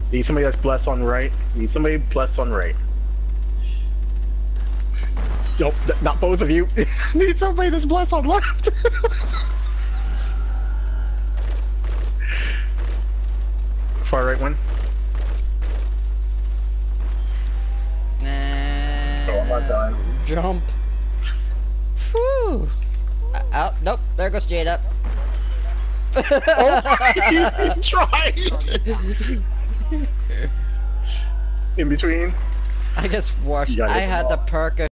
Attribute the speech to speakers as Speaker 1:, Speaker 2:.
Speaker 1: Need somebody that's blessed on right. Need somebody blessed on right. Yup, not both of you. Need somebody that's blessed on left. Far right one. Oh, I'm not dying.
Speaker 2: Jump. Whew. Oh, nope. There goes Jada.
Speaker 1: Oh, he tried. In between.
Speaker 2: I guess wash. I had the perk of